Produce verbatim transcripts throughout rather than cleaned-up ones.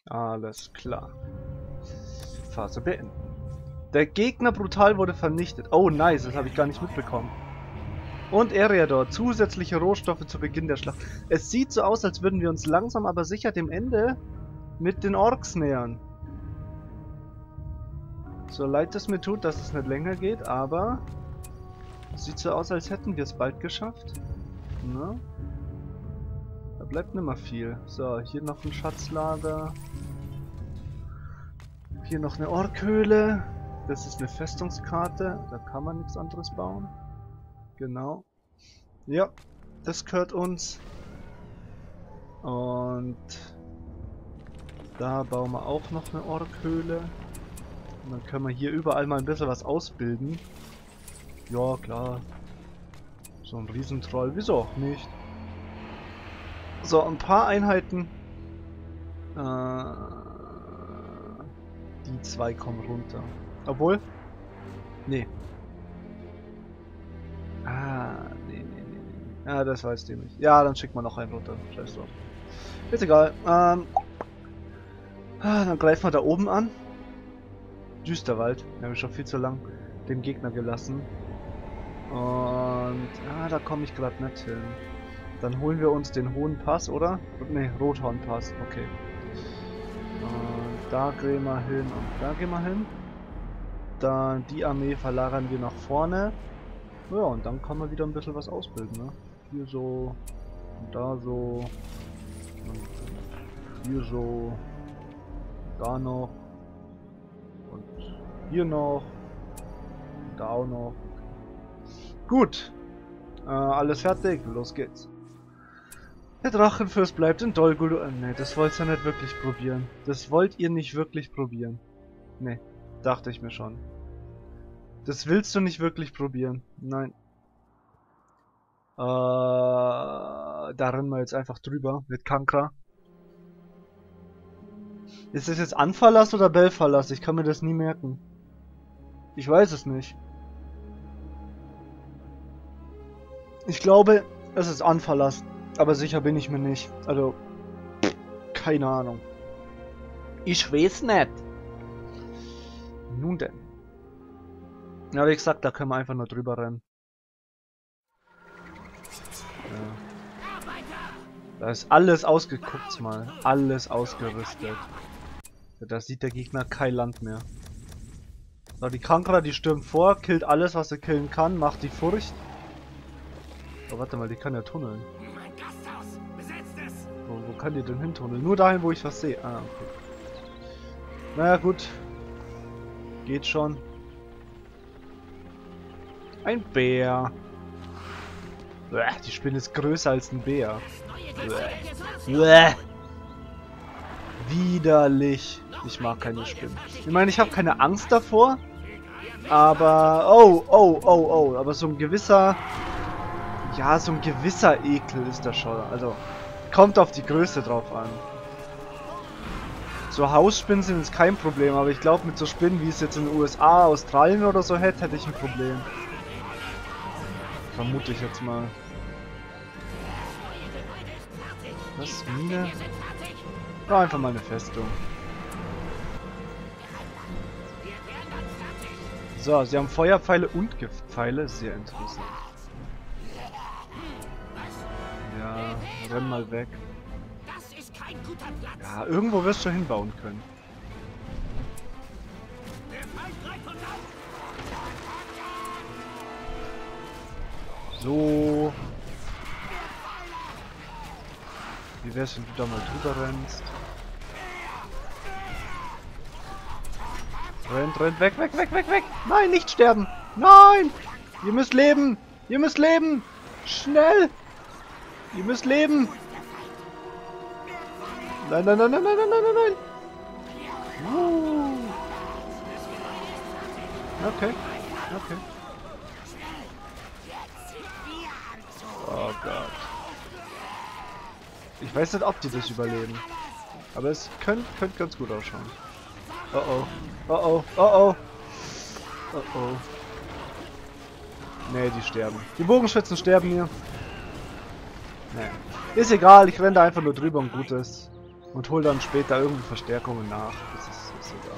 Alles klar. Phase beenden. Der Gegner brutal wurde vernichtet. Oh, nice, das habe ich gar nicht mitbekommen. Und Eriador, zusätzliche Rohstoffe zu Beginn der Schlacht. Es sieht so aus, als würden wir uns langsam aber sicher dem Ende mit den Orks nähern. So leid es mir tut, dass es nicht länger geht, aber es sieht so aus, als hätten wir es bald geschafft. Na? Da bleibt nicht mehr viel. So, hier noch ein Schatzlager. Hier noch eine Orkhöhle. Das ist eine Festungskarte. Da kann man nichts anderes bauen. Genau. Ja, das gehört uns. Und da bauen wir auch noch eine Orkhöhle. Und dann können wir hier überall mal ein bisschen was ausbilden. Ja, klar. So ein Riesentroll. Wieso auch nicht? So, ein paar Einheiten. Äh, die zwei kommen runter. Obwohl? Nee. Ah, nee, nee, nee, nee. Ja, das weiß die nicht. Ja, dann schickt man noch einen runter. Scheiß drauf. Ist egal. Ähm, dann greifen wir da oben an. Düsterwald. Wir haben schon viel zu lang den Gegner gelassen. Und ah, da komme ich gerade nicht hin. Dann holen wir uns den Hohen Pass, oder? Ne, Rothornpass. Okay. Und da gehen wir hin und da gehen wir hin. Dann die Armee verlagern wir nach vorne. Ja, und dann kann man wieder ein bisschen was ausbilden, ne? Hier so, und da so, und hier so, und da noch, und hier noch, und da auch noch. Gut, äh, alles fertig, los geht's. Der Drachenfürst bleibt in Dol Guldur. Äh, ne, das wollt ihr nicht wirklich probieren. Das wollt ihr nicht wirklich probieren. Ne, dachte ich mir schon. Das willst du nicht wirklich probieren. Nein. Äh, da rennen wir jetzt einfach drüber mit Kankra. Ist das jetzt Anverlass oder Belverlass? Ich kann mir das nie merken. Ich weiß es nicht. Ich glaube, es ist Anverlass. Aber sicher bin ich mir nicht. Also, keine Ahnung. Ich weiß nicht. Nun denn. Ja, wie gesagt, da können wir einfach nur drüber rennen. Ja. Da ist alles ausgeguckt mal. Alles ausgerüstet. Da sieht der Gegner kein Land mehr. So, die Kankra, die stürmt vor, killt alles, was sie killen kann, macht die Furcht. Oh, warte mal, die kann ja tunneln. Wo, wo kann die denn hin tunneln? Nur dahin, wo ich was sehe. Ah, okay. Naja, gut. Geht schon. Ein Bär. Bäh, die Spinne ist größer als ein Bär. Bäh. Bäh. Widerlich. Ich mag keine Spinnen. Ich meine, ich habe keine Angst davor. Aber... Oh, oh, oh, oh. Aber so ein gewisser... Ja, so ein gewisser Ekel ist das schon. Also, kommt auf die Größe drauf an. So Hausspinnen sind jetzt kein Problem. Aber ich glaube, mit so Spinnen, wie es jetzt in den U S A, Australien oder so hätte, hätte ich ein Problem. Vermute ich jetzt mal. Was? Mine? Ja, einfach mal eine Festung. So, sie haben Feuerpfeile und Giftpfeile. Sehr interessant. Ja, renn mal weg. Ja, irgendwo wirst du hinbauen können. So. Wie wär's, wenn du da mal drüber rennst? Rennt, rennt, weg, weg, weg, weg, weg! Nein, nicht sterben! Nein! Ihr müsst leben! Ihr müsst leben! Schnell! Ihr müsst leben! Nein, nein, nein, nein, nein, nein, nein, nein, nein! Uh. Okay, okay. Oh Gott. Ich weiß nicht, ob die das überleben. Aber es könnte könnt ganz gut ausschauen. Oh oh. Oh oh. Oh oh. Oh oh. Nee, die sterben. Die Bogenschützen sterben hier. Nee. Ist egal, ich renne da einfach nur drüber und gut ist. Und hol dann später irgendwie Verstärkungen nach. Das ist, ist egal.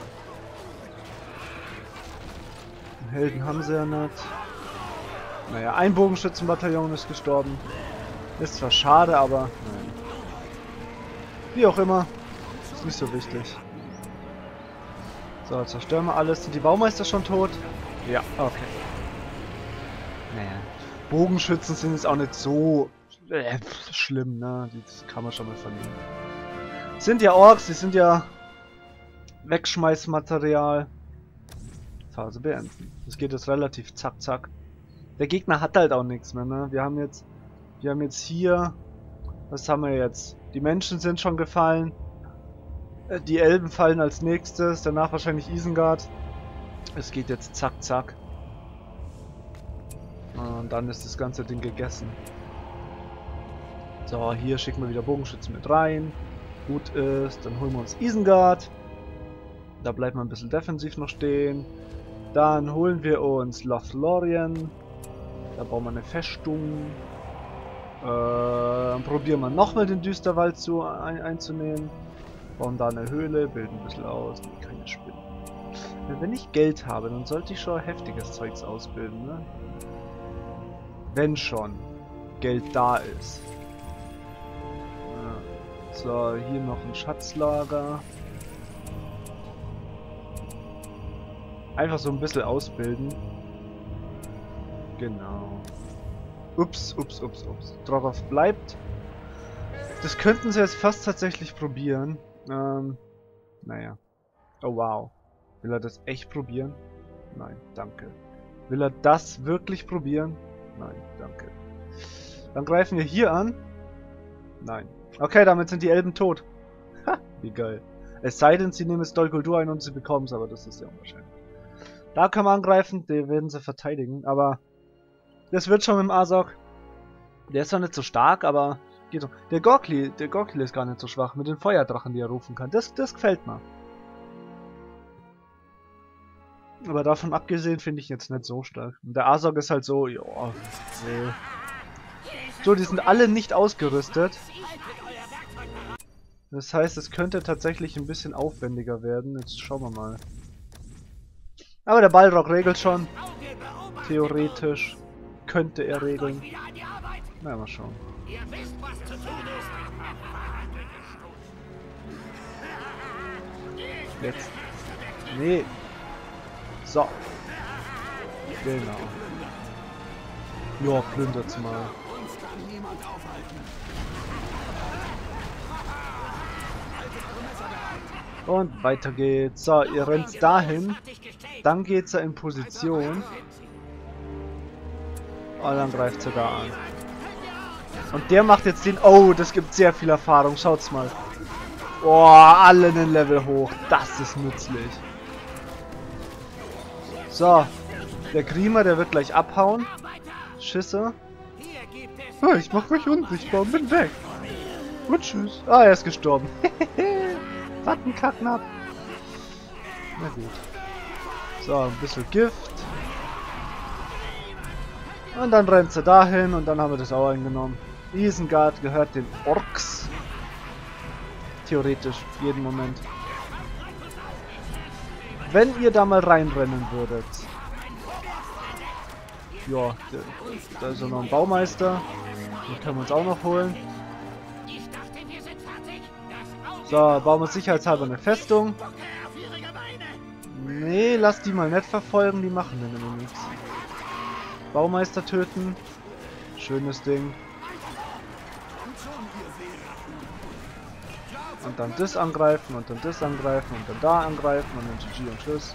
Den Helden haben sie ja nicht. Naja, ein Bogenschützenbataillon ist gestorben. Ist zwar schade, aber nein. Wie auch immer. Ist nicht so wichtig. So, zerstören wir alles. Sind die Baumeister schon tot? Ja, okay. Naja. Bogenschützen sind jetzt auch nicht so äh, schlimm, ne? Das kann man schon mal verlieren. Sind ja Orks, die sind ja Wegschmeißmaterial. Phase beenden. Das geht jetzt relativ zack zack. Der Gegner hat halt auch nichts mehr, ne? Wir haben jetzt wir haben jetzt hier, was haben wir jetzt? Die Menschen sind schon gefallen. Äh, die Elben fallen als nächstes, danach wahrscheinlich Isengard. Es geht jetzt zack zack. Und dann ist das ganze Ding gegessen. So, hier schicken wir wieder Bogenschützen mit rein. Gut ist, dann holen wir uns Isengard. Da bleibt man ein bisschen defensiv noch stehen. Dann holen wir uns Lothlorien. Da bauen wir eine Festung. Äh, dann probieren wir nochmal den Düsterwald zu, ein, einzunehmen. Bauen da eine Höhle, bilden ein bisschen aus. Keine Spinnen. Wenn ich Geld habe, dann sollte ich schon heftiges Zeugs ausbilden, ne? Wenn schon Geld da ist. So, hier noch ein Schatzlager. Einfach so ein bisschen ausbilden. Genau. Ups, ups, ups, ups. Darauf bleibt. Das könnten sie jetzt fast tatsächlich probieren. Ähm, naja. Oh wow. Will er das echt probieren? Nein, danke. Will er das wirklich probieren? Nein, danke. Dann greifen wir hier an. Nein. Okay, damit sind die Elben tot. Ha, wie geil. Es sei denn, sie nehmen es Dol Guldur ein und sie bekommen es, aber das ist ja unwahrscheinlich. Da kann man angreifen, den werden sie verteidigen, aber das wird schon mit dem Azog. Der ist zwar nicht so stark, aber geht doch. Der Gorkli, der Gorkli ist gar nicht so schwach mit den Feuerdrachen, die er rufen kann. Das, das gefällt mir. Aber davon abgesehen finde ich ihn jetzt nicht so stark. Und der Azog ist halt so, ja, nee. So, die sind alle nicht ausgerüstet. Das heißt, es könnte tatsächlich ein bisschen aufwendiger werden. Jetzt schauen wir mal. Aber der Balrog regelt schon. Theoretisch könnte er regeln. Na, mal schauen. Jetzt. Nee. So. Genau. Ja, plündert's mal. Und weiter geht's. So, ihr rennt dahin. Dann geht's in Position. Und dann greift sie da an. Und der macht jetzt den... Oh, das gibt sehr viel Erfahrung. Schaut's mal. Boah, alle einen Level hoch. Das ist nützlich. So. Der Grima, der wird gleich abhauen. Schisse. Oh, ich mach mich unsichtbar und bin weg. Und tschüss. Ah, er ist gestorben. Was ein Kacknapp. Na gut. So, ein bisschen Gift. Und dann rennt sie dahin und dann haben wir das auch eingenommen. Isengard gehört den Orks. Theoretisch, jeden Moment. Wenn ihr da mal reinrennen würdet. Ja, da ist ja noch ein Baumeister. Den können wir uns auch noch holen. So, bauen wir sicherheitshalber eine Festung. Nee, lass die mal nicht verfolgen, die machen dann immer nichts. Baumeister töten. Schönes Ding. Und dann das angreifen und dann das angreifen und dann da angreifen und dann G G und Tschüss.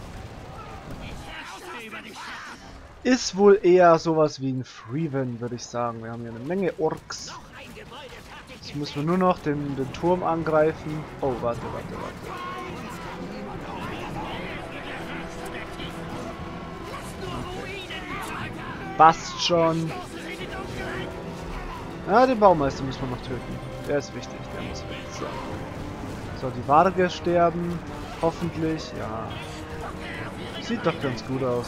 Ist wohl eher sowas wie ein Freeven, würde ich sagen. Wir haben hier eine Menge Orks. Jetzt müssen wir nur noch den, den Turm angreifen. Oh, warte, warte, warte. Passt schon. Ja, den Baumeister müssen wir noch töten. Der ist wichtig, der muss weg. So, so die Warge sterben. Hoffentlich, ja. Sieht doch ganz gut aus.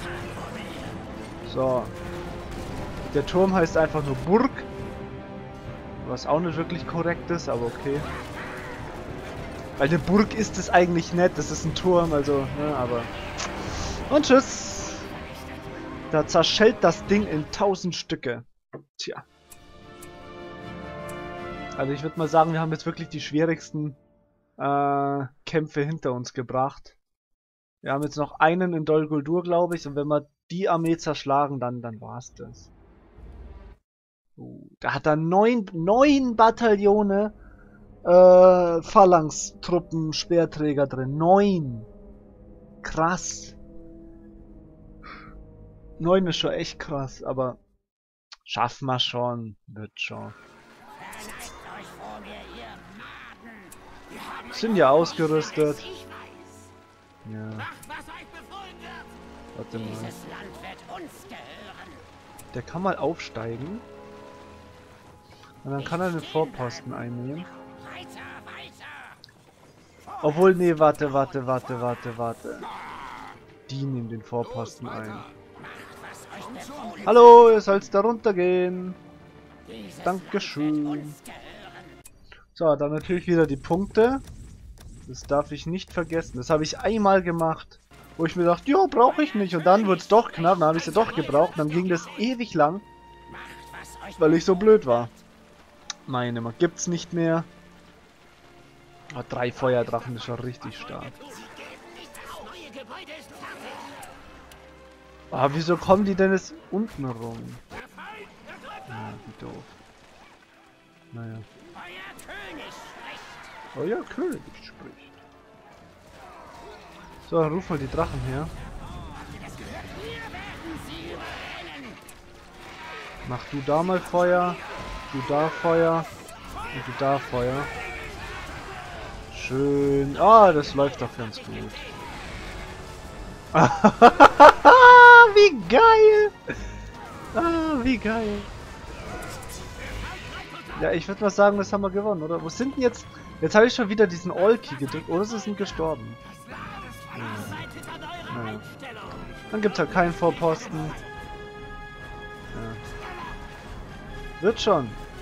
So. Der Turm heißt einfach nur Burg. Was auch nicht wirklich korrekt ist, aber okay. Weil eine Burg ist es eigentlich nicht, das ist ein Turm, also, ne, aber... Und tschüss! Da zerschellt das Ding in tausend Stücke. Tja. Also ich würde mal sagen, wir haben jetzt wirklich die schwierigsten äh, Kämpfe hinter uns gebracht. Wir haben jetzt noch einen in Dol Guldur, glaube ich, und wenn wir die Armee zerschlagen, dann, dann war's das. Uh, da hat er neun, neun Bataillone äh, Phalanx-Truppen, Speerträger drin. Neun! Krass. Neun ist schon echt krass, aber schaffen wir schon. Wird schon. Sind ja ausgerüstet. Ja. Warte mal. Der kann mal aufsteigen. Und dann kann er den Vorposten einnehmen. Obwohl, nee, warte, warte, warte, warte, warte. Die nehmen den Vorposten ein. Hallo, ihr sollt da runtergehen. Dankeschön. So, dann natürlich wieder die Punkte. Das darf ich nicht vergessen. Das habe ich einmal gemacht, wo ich mir dachte, ja, brauche ich nicht. Und dann wurde es doch knapp, dann habe ich sie doch gebraucht. Dann ging das ewig lang, weil ich so blöd war. Meine, man gibt's nicht mehr. Oh, drei Feuerdrachen ist schon richtig stark. Ah, wieso kommen die denn jetzt unten rum? Ja, wie doof. Naja. Euer König spricht. So, dann ruf mal die Drachen her. Mach du da mal Feuer, du da Feuer und du da Feuer. Schön. Ah, das läuft doch ganz gut. Wie geil! Ah, wie geil! Ja, ich würde mal sagen, das haben wir gewonnen, oder? Wo sind denn jetzt... Jetzt habe ich schon wieder diesen All-Key gedrückt, oder sie sind gestorben. Ja. Naja. Dann gibt es halt keinen Vorposten. Ja. Wird schon.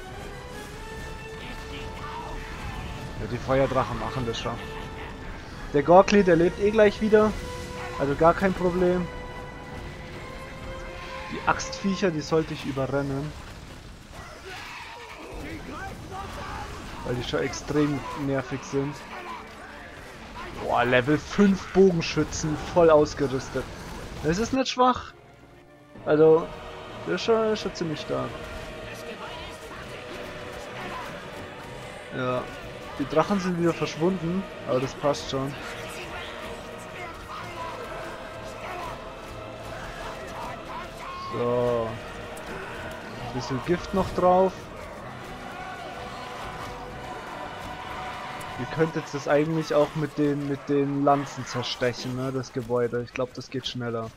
Ja, die Feuerdrachen machen das schon. Der Gorkli, der lebt eh gleich wieder. Also gar kein Problem. Die Axtviecher, die sollte ich überrennen. Weil die schon extrem nervig sind. Boah, Level fünf Bogenschützen, voll ausgerüstet. Das ist nicht schwach. Also, das ist schon, das ist schon ziemlich stark. Ja, die Drachen sind wieder verschwunden, aber das passt schon. So. Ein bisschen Gift noch drauf. Ihr könnt jetzt das eigentlich auch mit den mit den Lanzen zerstechen, ne, das Gebäude. Ich glaube, das geht schneller.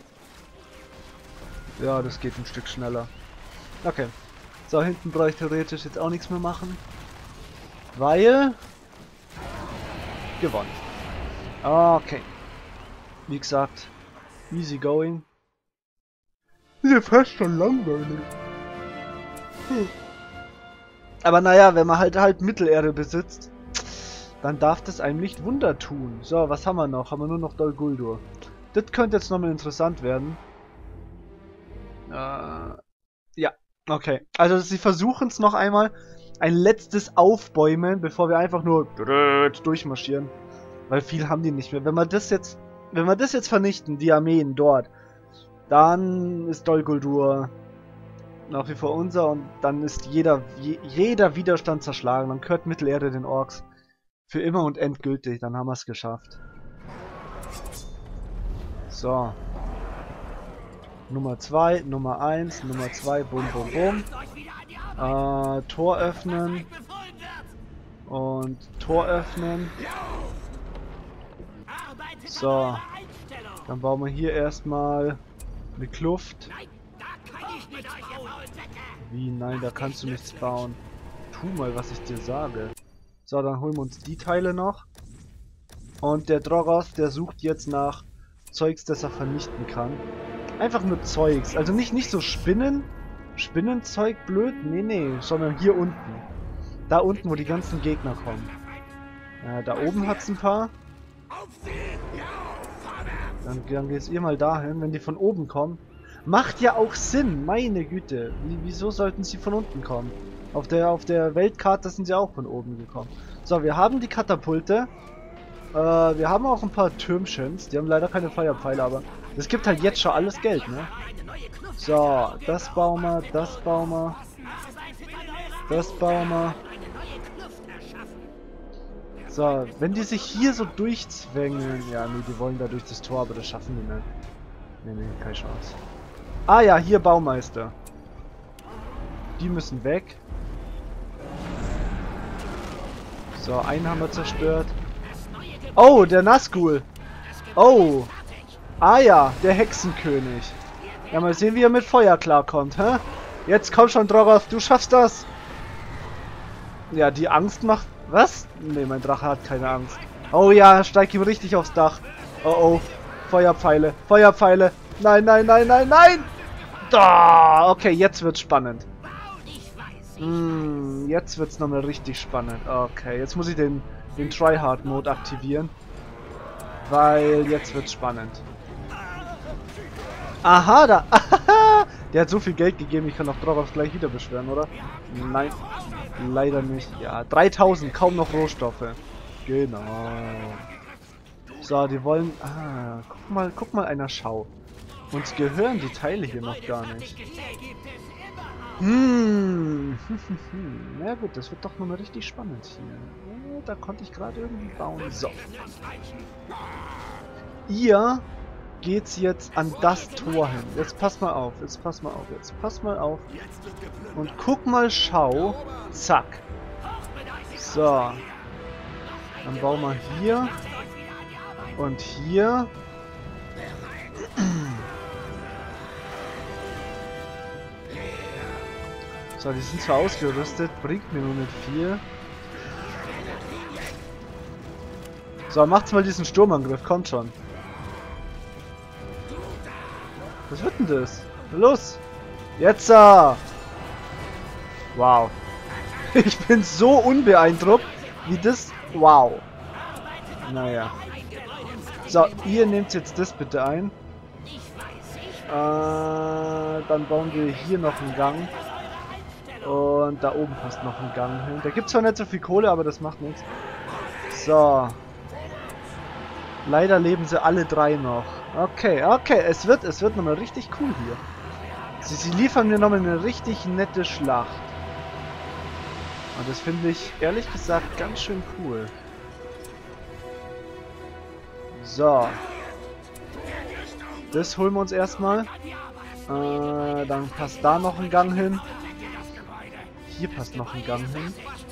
Ja, das geht ein Stück schneller. Okay. So, hinten brauche ich theoretisch jetzt auch nichts mehr machen. Weil... gewonnen. Okay. Wie gesagt, easy going. Ist ja fast schon langweilig. Hm. Aber naja, wenn man halt halt Mittelerde besitzt, dann darf das einem nicht Wunder tun. So, was haben wir noch? Haben wir nur noch Dol Guldur. Das könnte jetzt nochmal interessant werden. Äh, ja, okay. Also sie versuchen es noch einmal. Ein letztes Aufbäumen, bevor wir einfach nur durchmarschieren. Weil viel haben die nicht mehr. Wenn wir das jetzt, wenn wir das jetzt vernichten, die Armeen dort, dann ist Dol Guldur nach wie vor unser und dann ist jeder, je, jeder Widerstand zerschlagen. Dann gehört Mittelerde den Orks. Für immer und endgültig, dann haben wir es geschafft. So. Nummer zwei, Nummer eins, Nummer zwei, bum bum bum. Äh, Tor öffnen. Und Tor öffnen. So. Dann bauen wir hier erstmal eine Kluft. Wie? Nein, da kannst du nichts bauen. Tu mal, was ich dir sage. So, dann holen wir uns die Teile noch. Und der Drogoth, der sucht jetzt nach Zeugs, das er vernichten kann. Einfach nur Zeugs. Also nicht, nicht so Spinnen. Spinnenzeug blöd. Nee, nee. Sondern hier unten. Da unten, wo die ganzen Gegner kommen. Ja, da oben hat's ein paar. Dann, dann geht's ihr mal dahin, wenn die von oben kommen. Macht ja auch Sinn, meine Güte. Wie, wieso sollten sie von unten kommen? Auf der, auf der Weltkarte sind sie auch von oben gekommen. So, wir haben die Katapulte. Äh, wir haben auch ein paar Türmchens. Die haben leider keine Feuerpfeile, aber es gibt halt jetzt schon alles Geld, ne? So, das bauen wir, das bauen wir. Das bauen wir. So, wenn die sich hier so durchzwängen. Ja, nee, die wollen da durch das Tor, aber das schaffen die nicht. Nee, nee, keine Chance. Ah ja, hier Baumeister. Die müssen weg. So, einen haben wir zerstört. Oh, der Nazgul. Oh. Ah ja, der Hexenkönig. Ja, mal sehen, wie er mit Feuer klarkommt, hä? Jetzt komm schon, Drogoth, du schaffst das. Ja, die Angst macht... Was? Ne, mein Drache hat keine Angst. Oh ja, steig ihm richtig aufs Dach. Oh oh. Feuerpfeile. Feuerpfeile. Nein, nein, nein, nein, nein. Da. Okay, jetzt wird's spannend. Hm, jetzt wird's nochmal richtig spannend. Okay, jetzt muss ich den, den Tryhard-Mode aktivieren. Weil jetzt wird's spannend. Aha, da. Der hat so viel Geld gegeben, ich kann auch Drogoth gleich wieder beschweren, oder? Nein. Leider nicht. Ja, dreitausend, kaum noch Rohstoffe. Genau. So, die wollen... Ah, guck mal, guck mal einer Schau. Uns gehören die Teile hier noch gar nicht. Hm. Na gut, das wird doch nochmal richtig spannend hier. Ja, da konnte ich gerade irgendwie bauen. So. Ihr geht's jetzt an das Tor hin. Jetzt pass mal auf, jetzt pass mal auf, jetzt pass mal auf. Und guck mal, schau. Zack. So. Dann bauen wir hier. Und hier. So, die sind zwar ausgerüstet, bringt mir nur nicht viel. So, macht's mal diesen Sturmangriff, kommt schon. Was wird denn das? Los! Jetzt! Uh. Wow. Ich bin so unbeeindruckt, wie das... Wow. Naja. So, ihr nehmt jetzt das bitte ein. Äh, dann bauen wir hier noch einen Gang. Und da oben passt noch ein Gang hin. Da gibt es zwar nicht so viel Kohle, aber das macht nichts. So. Leider leben sie alle drei noch. Okay, okay, es wird, es wird nochmal richtig cool hier. Sie, sie liefern mir nochmal eine richtig nette Schlacht. Und das finde ich, ehrlich gesagt, ganz schön cool. So. Das holen wir uns erstmal. Äh, dann passt da noch ein Gang hin. Hier passt noch ein Gang hin.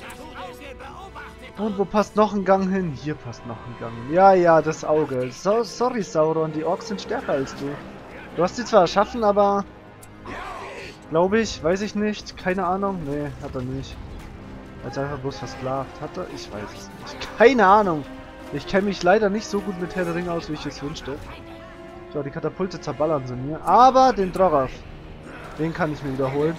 Und wo passt noch ein Gang hin? Hier passt noch ein Gang hin. Ja, ja, das Auge. So, sorry, Sauron, die Orks sind stärker als du. Du hast sie zwar erschaffen, aber... Glaube ich, weiß ich nicht. Keine Ahnung. Nee, hat er nicht. Er hat einfach bloß versklavt. Hat er? Ich weiß es nicht. Keine Ahnung. Ich kenne mich leider nicht so gut mit Herr der Ringe aus, wie ich es wünschte. So, die Katapulte zerballern sie mir. Aber den Drogoth, den kann ich mir wiederholen.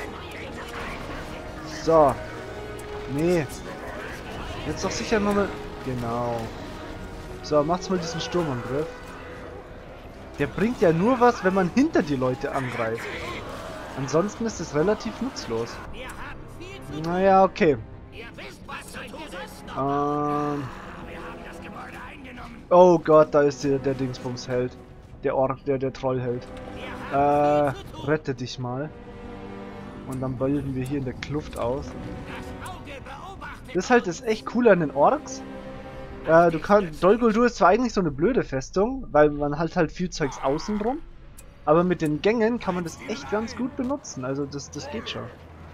So. Nee. Jetzt doch sicher nochmal... Genau. So, macht's mal diesen Sturmangriff. Der bringt ja nur was, wenn man hinter die Leute angreift. Ansonsten ist es relativ nutzlos. Naja, okay. Ähm... Oh Gott, da ist der, der Dingsbums-Held. Der Ork, der, der Trollheld. Äh, rette dich mal. Und dann bilden wir hier in der Kluft aus. Das halt ist echt cool an den Orks. Äh, du kannst, Dol Guldur ist zwar eigentlich so eine blöde Festung, weil man halt halt viel Zeugs außen drum. Aber mit den Gängen kann man das echt ganz gut benutzen. Also das, das geht schon.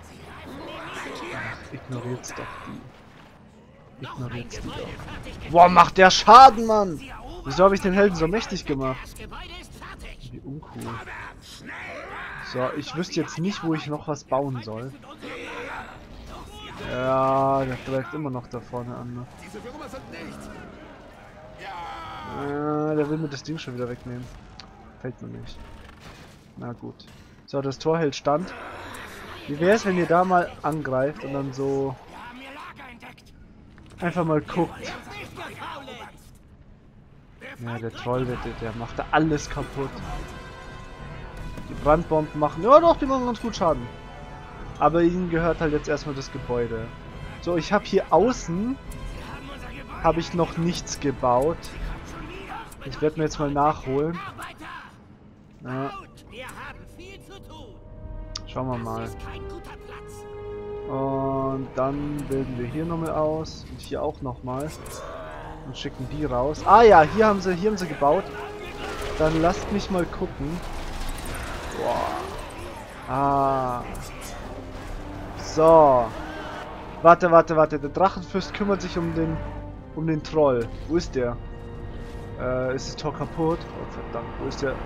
Ach, ignoriert's doch die. Ignoriert's die doch. Boah, macht der Schaden, Mann! Wieso habe ich den Helden so mächtig gemacht? Wie uncool. So, ich wüsste jetzt nicht, wo ich noch was bauen soll. Ja, der greift immer noch da vorne an. Ne? Äh, der will mir das Ding schon wieder wegnehmen. Fällt mir nicht. Na gut. So, das Tor hält stand. Wie wäre es, wenn ihr da mal angreift und dann so... einfach mal guckt. Ja, der Troll, der, der macht da alles kaputt. Die Brandbomben machen, ja doch, die machen ganz gut Schaden. Aber ihnen gehört halt jetzt erstmal das Gebäude. So, ich habe hier außen, habe ich noch nichts gebaut. Ich werde mir jetzt mal nachholen. Ja. Schauen wir mal. Und dann bilden wir hier nochmal aus. Und hier auch nochmal. Und schicken die raus. Ah ja, hier haben sie, hier haben sie gebaut. Dann lasst mich mal gucken. Boah. Ah. So. Warte, warte, warte. Der Drachenfürst kümmert sich um den um den Troll. Wo ist der? Äh, ist das Tor kaputt? Oh verdammt, wo ist der?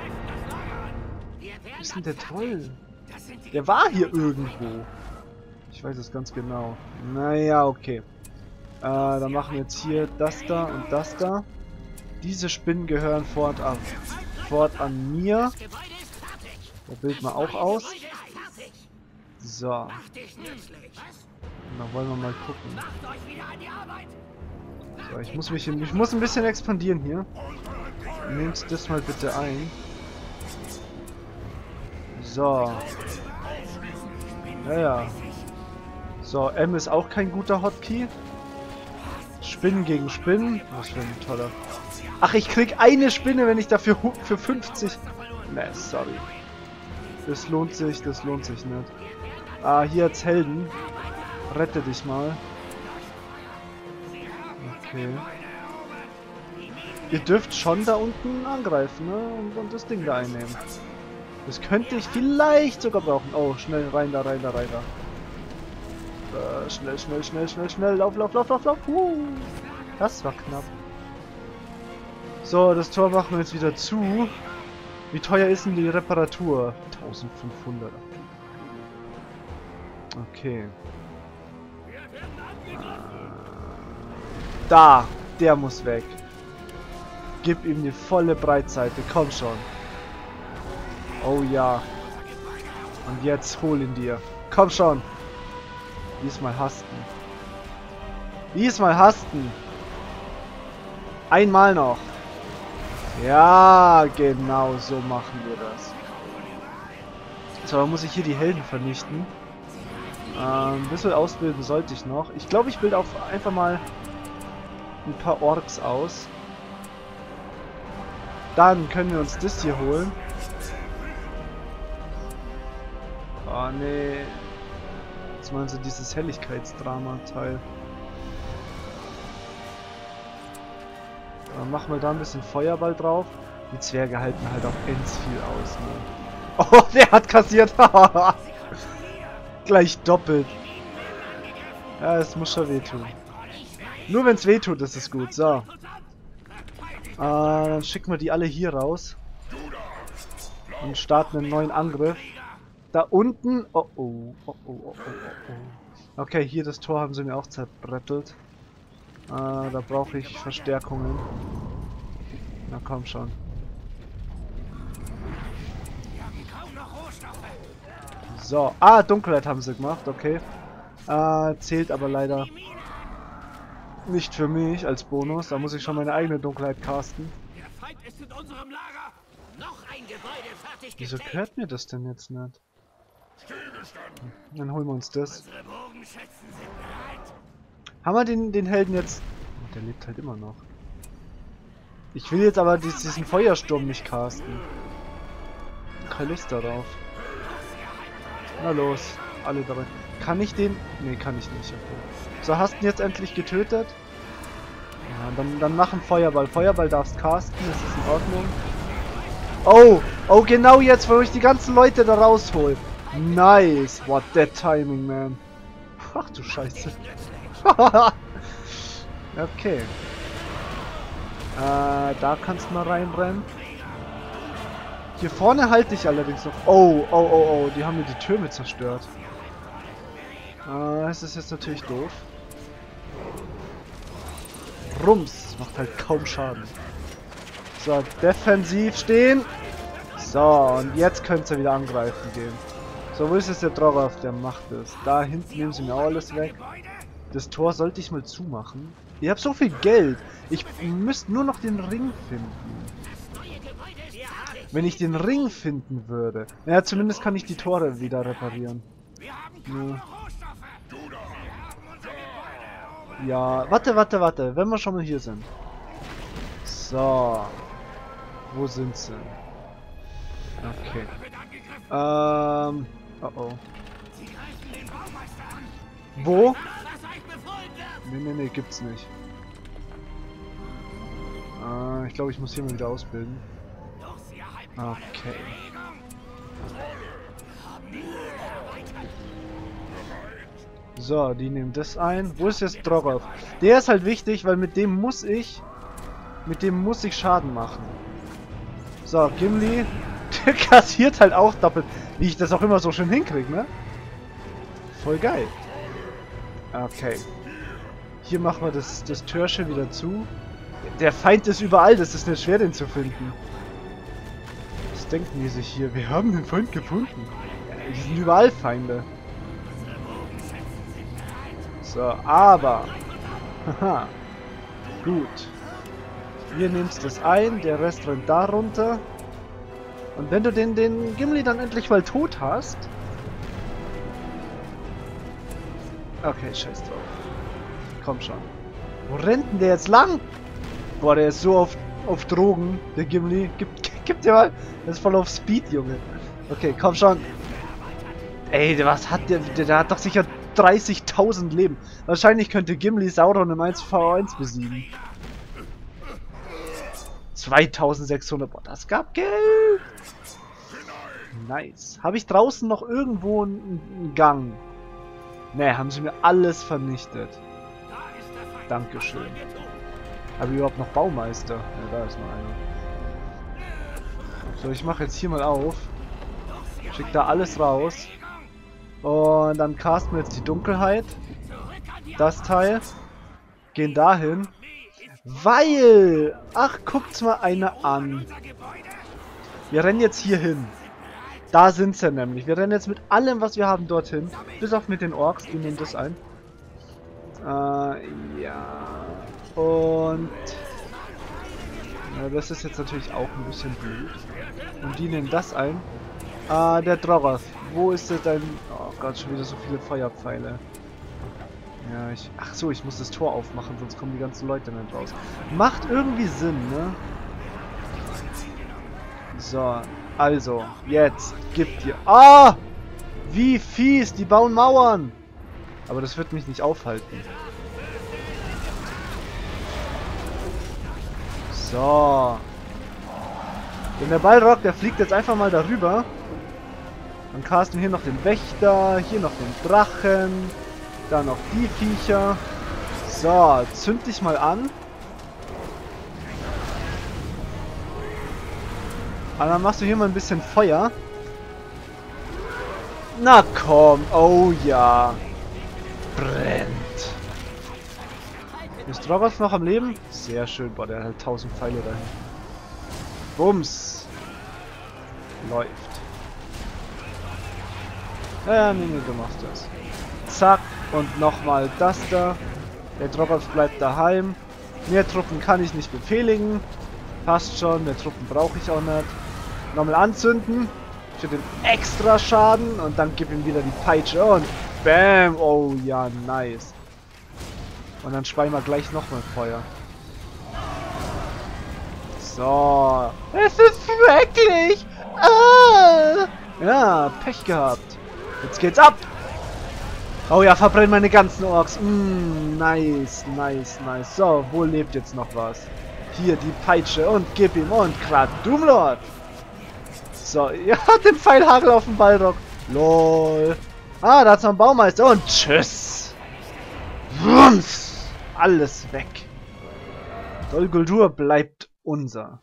Wo ist denn der Troll? Der war hier irgendwo. Ich weiß es ganz genau. Naja, okay. Äh, dann machen wir jetzt hier das da und das da. Diese Spinnen gehören fortan, fortan mir. Da bilden wir auch aus. So. Und dann wollen wir mal gucken. So, ich muss mich in, ich muss ein bisschen expandieren hier. Nehmt das mal bitte ein. So. Ja, ja. So, M ist auch kein guter Hotkey. Spinnen gegen Spinnen. Was für ein toller. Ach, ich krieg eine Spinne, wenn ich dafür für fünfzig. Ne, sorry. Das lohnt sich, das lohnt sich nicht. Ah, hier als Helden. Rette dich mal. Okay. Ihr dürft schon da unten angreifen, ne? Und, und das Ding da einnehmen. Das könnte ich vielleicht sogar brauchen. Oh, schnell rein da, rein da, rein da. Äh, schnell, schnell, schnell, schnell, schnell. Lauf, lauf, lauf, lauf, lauf. Uh, das war knapp. So, das Tor machen wir jetzt wieder zu. Wie teuer ist denn die Reparatur? eintausendfünfhundert. Okay. Da, der muss weg. Gib ihm die volle Breitseite, komm schon. Oh ja. Und jetzt hol ihn dir. Komm schon. Diesmal hasten. Diesmal hasten. Einmal noch. Ja, genau so machen wir das. So, dann muss ich hier die Helden vernichten. Ähm, ein bisschen ausbilden sollte ich noch. Ich glaube, ich bilde auch einfach mal ein paar Orks aus. Dann können wir uns das hier holen. Oh nee. Jetzt meinen sie dieses Helligkeitsdrama-Teil. Dann machen wir da ein bisschen Feuerball drauf. Die Zwerge halten halt auch ganz viel aus. Ne? Oh, der hat kassiert. Gleich doppelt. Ja, es muss schon wehtun. Nur wenn es wehtut, ist es gut. So. Äh, dann schicken wir die alle hier raus. Und starten einen neuen Angriff. Da unten... Oh oh, oh oh, oh oh, oh oh. Okay, hier das Tor haben sie mir auch zerbrettelt. Äh, da brauche ich Verstärkungen. Na komm schon. So, ah, Dunkelheit haben sie gemacht, okay. Äh, zählt aber leider nicht für mich als Bonus. Da muss ich schon meine eigene Dunkelheit casten. Wieso gehört mir das denn jetzt nicht? Dann holen wir uns das. Haben wir den, den Helden jetzt... Oh, der lebt halt immer noch. Ich will jetzt aber diesen Feuersturm nicht casten. Keine Lust darauf. Na los, alle drin. Kann ich den... Nee, kann ich nicht. Okay. So, hast du ihn jetzt endlich getötet? Ja, dann, dann machen Feuerball. Feuerball darfst casten, das ist in Ordnung. Oh, oh, genau jetzt, wo ich die ganzen Leute da raushol. Nice. What that timing, man. Ach du Scheiße. Okay. Äh, da kannst du mal reinrennen. Hier vorne halte ich allerdings noch. Oh, oh, oh, oh, die haben mir die Türme zerstört. Äh, das ist jetzt natürlich doof. Rums, macht halt kaum Schaden. So, defensiv stehen. So, und jetzt könnt ihr wieder angreifen gehen. So, wo ist jetzt der Drauf? Der macht es. Da hinten nehmen sie mir auch alles weg. Das Tor sollte ich mal zumachen. Ihr habt so viel Geld. Ich müsste nur noch den Ring finden. Wenn ich den Ring finden würde. Naja, zumindest kann ich die Tore wieder reparieren. Ja. Ja, warte, warte, warte. Wenn wir schon mal hier sind. So. Wo sind sie? Okay. Ähm. Oh oh. Wo? Nee, nee, nee, gibt's nicht. Äh, ich glaube, ich muss hier mal wieder ausbilden. Okay. So, die nehmen das ein. Wo ist jetzt Drogoth? Der ist halt wichtig, weil mit dem muss ich... Mit dem muss ich Schaden machen. So, Gimli... Der kassiert halt auch doppelt. Wie ich das auch immer so schön hinkriege, ne? Voll geil. Okay. Hier machen wir das, das Türchen wieder zu. Der Feind ist überall, das ist nicht schwer, den zu finden. Was denken die sich hier? Wir haben den Feind gefunden. Die sind überall Feinde. So, aber... Haha. Gut. Ihr nehmt das ein, der Rest rennt da runter. Und wenn du den, den Gimli dann endlich mal tot hast... Okay, scheiß drauf. Komm schon. Wo rennt denn der jetzt lang? Boah, der ist so auf, auf Drogen, der Gimli. Gib, gib dir mal. Der ist voll auf Speed, Junge. Okay, komm schon. Ey, was hat der? Der, der hat doch sicher dreißigtausend Leben. Wahrscheinlich könnte Gimli Sauron im eins v eins besiegen. zweitausendsechshundert. Boah, das gab Geld. Nice. Habe ich draußen noch irgendwo einen, einen Gang? Ne, haben sie mir alles vernichtet. Dankeschön. Habe ich überhaupt noch Baumeister? Ja, da ist noch einer. So, ich mache jetzt hier mal auf. Schick da alles raus. Und dann casten wir jetzt die Dunkelheit. Das Teil. Gehen dahin. Weil... Ach, guckt's mal einer an. Wir rennen jetzt hier hin. Da sind sie nämlich. Wir rennen jetzt mit allem, was wir haben, dorthin. Bis auf mit den Orks. Die nehmen das ein. Äh, ja. Und... Ja, das ist jetzt natürlich auch ein bisschen blöd. Und die nehmen das ein. Äh, der Drogoth. Wo ist denn dein... Oh Gott, schon wieder so viele Feuerpfeile. Ja, ich... Ach so, ich muss das Tor aufmachen, sonst kommen die ganzen Leute nicht raus. Macht irgendwie Sinn, ne? So, also, jetzt gibt ihr... Ah! Wie fies, die bauen Mauern! Aber das wird mich nicht aufhalten. So. Denn der Balrog, der fliegt jetzt einfach mal darüber. Dann casten wir hier noch den Wächter, hier noch den Drachen, dann noch die Viecher. So, zünd dich mal an. Und dann machst du hier mal ein bisschen Feuer. Na komm, oh ja. Brennt. Ist Drogoth noch am Leben? Sehr schön, boah, der hat halt tausend Pfeile dahin. Bums. Läuft. Ja, nee, nee, du machst das. Zack, und nochmal das da. Der Drogoth bleibt daheim. Mehr Truppen kann ich nicht befehligen. Passt schon, mehr Truppen brauche ich auch nicht. Nochmal anzünden. Für den extra Schaden. Und dann gib ihm wieder die Peitsche. Und bam. Oh ja, nice. Und dann speien wir gleich nochmal Feuer. So. Es ist schrecklich. Ah. Ja, Pech gehabt. Jetzt geht's ab. Oh ja, verbrenn meine ganzen Orks. Mm, nice, nice, nice. So, wo lebt jetzt noch was? Hier die Peitsche und gib ihm und Kradumlord. So, ja, den Pfeilhagel auf den Balrog. Lol. Ah, da hat's noch einen Baumeister und tschüss. Wumms. Alles weg. Dol Guldur bleibt unser.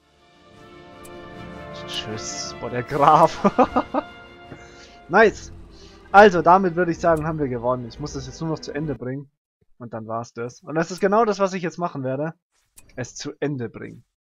Tschüss. Boah, der Graf. Nice. Also, damit würde ich sagen, haben wir gewonnen. Ich muss das jetzt nur noch zu Ende bringen. Und dann war's das. Und das ist genau das, was ich jetzt machen werde. Es zu Ende bringen.